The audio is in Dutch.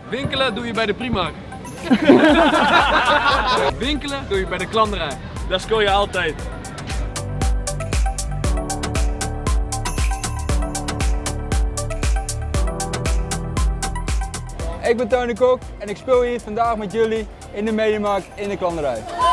Winkelen doe je bij de Primark. Winkelen doe je bij de klanderij. Dat scoor je altijd. Ik ben Tony Kok en ik speel hier vandaag met jullie in de Mediamarkt in de klanderij.